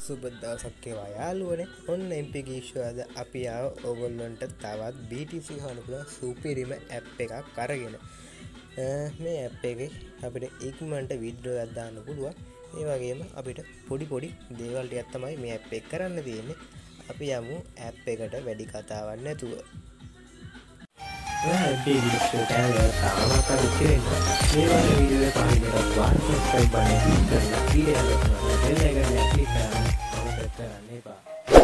සුබ දවසක් වේවා යාළුවනේ. ඔන්න MPG issue අද අපි ආව ඔයගොල්ලන්ට තවත් BTC ගන්න පුළුවන් සුපිරිම ඇප් එකක් අරගෙන. මේ ඇප් එකේ අපිට ඉක්මනට විඩ්‍රෝ එකක් දාන්න පුළුවන්. ඒ වගේම අපිට පොඩි දේවල් ටිකක් තමයි මේ ඇප් එක කරන්න තියෙන්නේ. අපි යමු ඇප් එකට වැඩි කතාවක් නැතුව. MPG issue channel එක තාමත් අලුත් වෙනවා. මේ වගේ වීඩියෝ එකක් පහළින් subscribe බටන් එක කරලා වීඩියෝ එක bell එක click කරන්න. කරන්න එපා.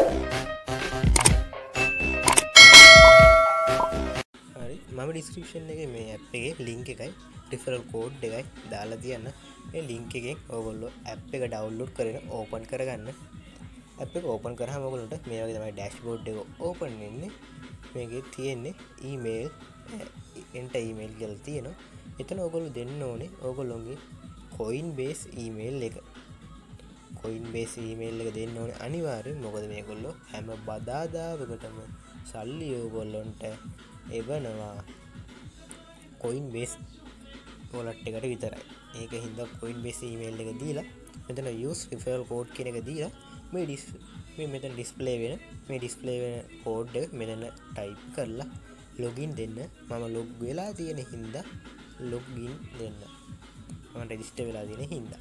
හරි මම ඩිස්ක්‍රිප්ෂන් එකේ මේ ඇප් එකේ link එකයි referral code එකයි දාලා තියන්න. මේ link එකෙන් ඔයගොල්ලෝ ඇප් එක download කරගෙන open කරගන්න. ඇප් එක open කරාම ඔයගොල්ලන්ට මේ වගේ තමයි dashboard එක open වෙන්නේ. මේකේ තියෙන්නේ email enter email කියලා තියෙනවා. එතන ඔයගොල්ලෝ දෙන්න ඕනේ ඔයගොල්ලෝගේ Coinbase email එක. Coinbase email එක දෙන්න ඕනේ අනිවාර්යෙන්. මොකද මේගොල්ලෝ හැම බදාදාවකටම සල්ලි ඔයගොල්ලන්ට එවනවා Coinbase wallet එකට විතරයි. ඒකින් හින්දා Coinbase email එක දීලා මෙතන use referral code කියන එක දීලා මේ මෙතන display වෙන code එක මෙතන type කරලා login දෙන්න. මම log වෙලා තියෙන හින්දා login දෙන්න. මම register වෙලා තියෙන හින්දා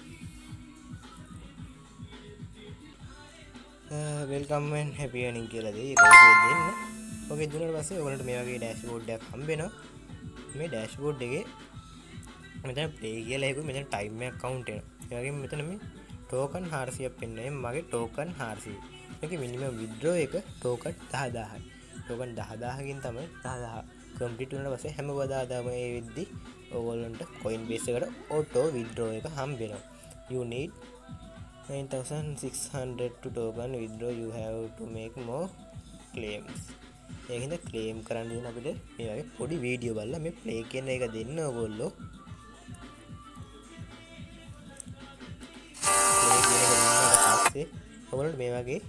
welcome and happy earning කියලා දෙයි. ඒක දෙන්න. ඔකේ දුන්නාට පස්සේ ඔයගලන්ට මේ වගේ dashboard එකක් හම්බ වෙනවා. මේ dashboard එකේ මෙතන play කියලා එකු මෙතන time එක count වෙනවා. ඒ වගේම මෙතන මේ token 400ක් පෙන්නනවා. මගේ token 400. මේකේ minimum withdraw එක token 10000යි. token 10000කින් තමයි 10000 complete වුණාට පස්සේ හැම බදාදාම ඒ වෙද්දි ඔයගලන්ට Coinbase එකට auto withdraw එක හම්බ වෙනවා. you need 9600 to token withdraw. You have to make more claims. ඒකින්ද claim කරන්න දෙන අපිට මේ වගේ පොඩි වීඩියෝ බලලා මේ play කියන එක දෙන්න ඕගොල්ලෝ. play ඔයගොල්ලන්ට මේ වගේ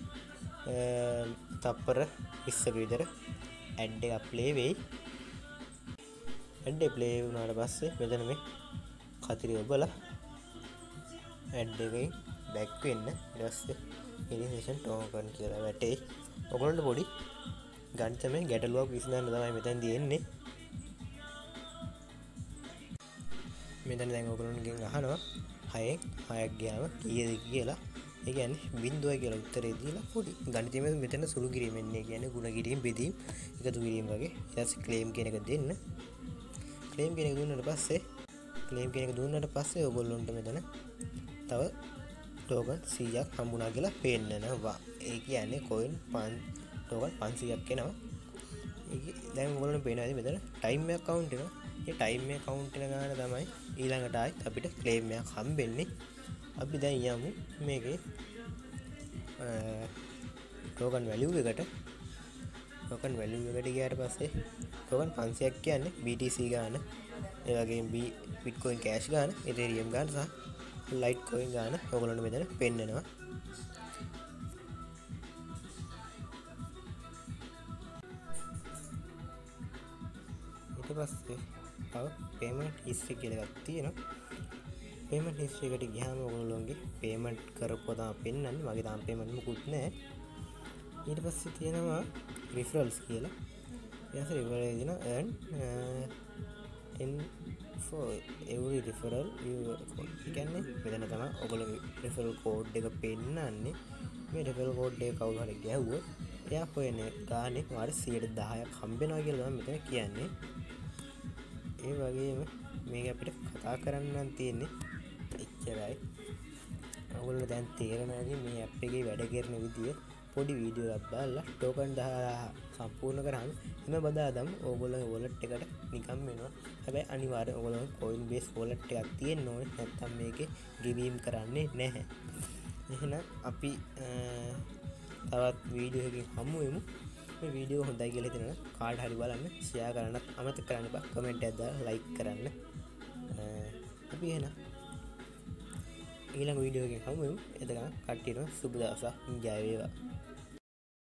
තප්පර 20ක විතර ad එකක් play වෙයි. ad එක play වුණාට පස්සේ මෙතන මේ කතිරිය ඔබලා ad එකෙන් back වෙන්න. ඊට පස්සේ initiation token කියලා වැටේ. ඔයගොල්ලන්ට පොඩි ගණිතමය ගැටලුවක් විසඳන්න තමයි මෙතන තියෙන්නේ. මෙතන දැන් ඔයගොල්ලන්ගෙන් අහනවා 6න් 6ක් ගියාම කීයද කියලා. ඒ කියන්නේ බිඳුවයි කියලා උත්තරේ දීලා පොඩි ගණිතමය මෙතන සුළු කිරීම එන්නේ. කියන්නේ ගුණ කිරීම බෙදීම් එකතු කිරීම වගේ. ඊට පස්සේ claim කියන එක දෙන්න. claim කියන එක දුන්නාට පස්සේ ඔයගොල්ලන්ට මෙතන තව token 100ක් හම්බුණා කියලා පේන්නනවා. ඒ කියන්නේ coin token 500ක් එනවා. ඒක දැන් ඔයගොල්ලන්ට පේනවා මෙතන time එක count වෙනවා. මේ time එක count වෙන ගාන තමයි ඊළඟට ආයෙත් අපිට claim එකක් හම්බෙන්නේ. අපි දැන් යමු මේකේ token value එකට. token value එකට ගියාට පස්සේ token 500ක් කියන්නේ BTC ගාන, ඒ වගේම Bitcoin Cash ගාන, Ethereum ගාන සහ Litecoin ගාන ඔයගොල්ලන්ට මෙතන පෙන්නනවා. ඊට පස්සේ තව payment history කියලා එකක් තියෙනවා. payment history එකට ගියාම ඔයගොල්ලෝගේ payment කරපුවා තමයි පෙන්නන්නේ. මගේ තාම payment මුකුත් නැහැ. ඊට පස්සේ තියෙනවා referrals කියලා. ඊට referral දෙනවා earn for every referral you කියන්නේ මෙතන තමයි ඔයගොල්ලෝගේ referral code එක පෙන්නන්නේ. මේ referral code එක කවුරු හරි ගැහුවොත් එයා හොයන ගානේ මාර 110ක් හම්බ වෙනවා කියලා තමයි මෙතන කියන්නේ. ඒ වගේම මේක අපිට කතා කරන්න තියෙන්නේ එච්චරයි. ඔයගොල්ලෝ දැන් තේරෙනවා මේ ඇප් එකේ වැඩ කරන විදිය. පොඩි වීඩියෝ එකක් බලලා token 10000 සම්පූර්ණ කරාම එම බදාදම ඔයගොල්ලෝගේ wallet එකට නිකම් වෙනවා. හැබැයි අනිවාර්යෙන් ඔයගොල්ලෝ Coinbase wallet එකක් තියෙන්න ඕනේ. නැත්නම් මේකේ ගෙවීම් කරන්නේ නැහැ. එහෙනම් අපි තවත් වීඩියෝ එකකින් හමු වෙමු. මේ වීඩියෝ හොඳයි කියලා හිතනවා කාට හරි බලන්න ෂෙයා කරන්නත් අමතක කරන්න එපා. කමෙන්ට් එකක් දාලා ලයික් කරන්න. අපි එහෙනම් ඊළඟ වීඩියෝ එකකින් හමු වෙමු. එතකන් කට්ටියට සුබ දවසක්. ජය වේවා.